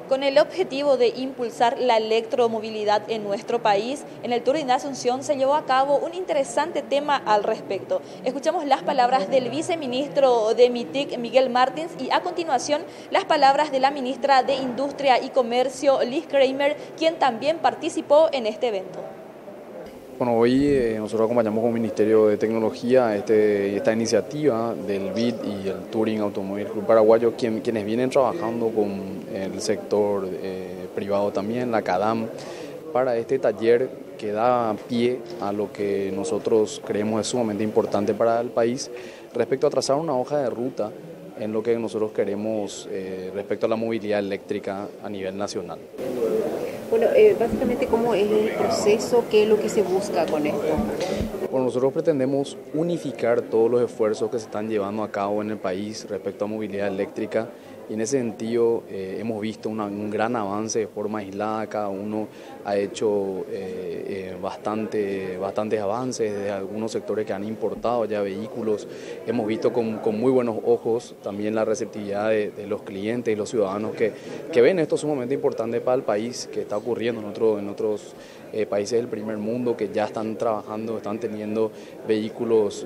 Con el objetivo de impulsar la electromovilidad en nuestro país, en el Touring de Asunción se llevó a cabo un interesante tema al respecto. Escuchamos las palabras del viceministro de MITIC, Miguel Martins, y a continuación las palabras de la ministra de Industria y Comercio, Liz Kramer, quien también participó en este evento. Bueno, hoy nosotros acompañamos como Ministerio de Tecnología esta iniciativa del BID y el Touring Automóvil Club Paraguayo, quienes vienen trabajando con el sector privado también, la CADAM, para este taller que da pie a lo que nosotros creemos es sumamente importante para el país respecto a trazar una hoja de ruta en lo que nosotros queremos respecto a la movilidad eléctrica a nivel nacional. Bueno, básicamente, ¿cómo es el proceso? ¿Qué es lo que se busca con esto? Bueno, nosotros pretendemos unificar todos los esfuerzos que se están llevando a cabo en el país respecto a movilidad eléctrica, y en ese sentido hemos visto un gran avance de forma aislada. Cada uno ha hecho bastantes avances desde algunos sectores que han importado ya vehículos. Hemos visto con muy buenos ojos también la receptividad de los clientes y los ciudadanos que ven esto sumamente importante para el país, que está ocurriendo en otros países del primer mundo, que ya están trabajando, están teniendo vehículos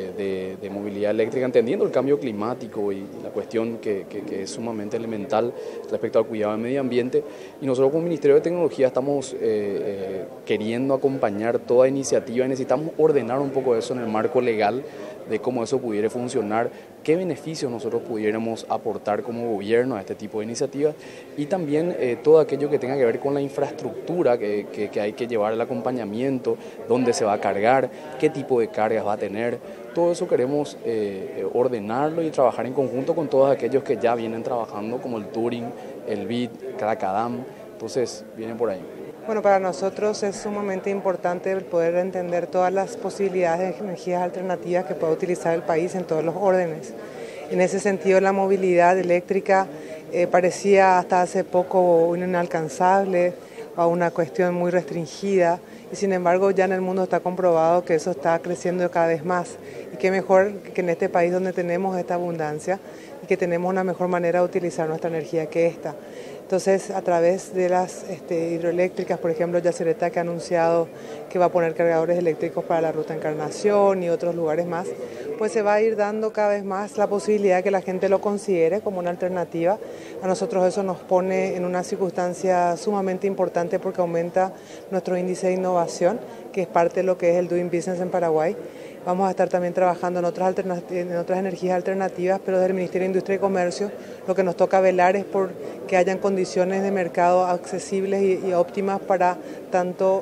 de movilidad eléctrica, entendiendo el cambio climático y la cuestión que es sumamente elemental respecto al cuidado del medio ambiente. Y nosotros como Ministerio de Tecnología estamos queriendo acompañar toda iniciativa, y necesitamos ordenar un poco eso en el marco legal de cómo eso pudiera funcionar, qué beneficios nosotros pudiéramos aportar como gobierno a este tipo de iniciativas, y también todo aquello que tenga que ver con la infraestructura que hay que llevar, el acompañamiento, dónde se va a cargar, qué tipo de cargas va a tener. Todo eso queremos ordenarlo y trabajar en conjunto con todos aquellos que ya vienen trabajando, como el Touring, el BID, la CADAM. Entonces, vienen por ahí. Bueno, para nosotros es sumamente importante el poder entender todas las posibilidades de energías alternativas que puede utilizar el país en todos los órdenes. En ese sentido, la movilidad eléctrica parecía hasta hace poco inalcanzable o una cuestión muy restringida, y sin embargo ya en el mundo está comprobado que eso está creciendo cada vez más, y qué mejor que en este país donde tenemos esta abundancia y que tenemos una mejor manera de utilizar nuestra energía que esta. Entonces, a través de las hidroeléctricas, por ejemplo, Yacyretá, que ha anunciado que va a poner cargadores eléctricos para la Ruta Encarnación y otros lugares más, pues se va a ir dando cada vez más la posibilidad de que la gente lo considere como una alternativa. A nosotros eso nos pone en una circunstancia sumamente importante, porque aumenta nuestro índice de innovación, que es parte de lo que es el Doing Business en Paraguay. Vamos a estar también trabajando en otras energías alternativas, pero desde el Ministerio de Industria y Comercio lo que nos toca velar es por que hayan condiciones de mercado accesibles y óptimas para tanto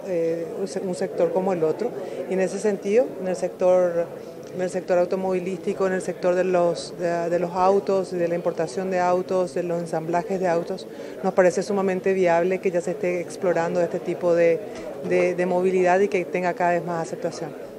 un sector como el otro. Y en ese sentido, en el sector automovilístico, en el sector de los autos, de la importación de autos, de los ensamblajes de autos, nos parece sumamente viable que ya se esté explorando este tipo de movilidad y que tenga cada vez más aceptación.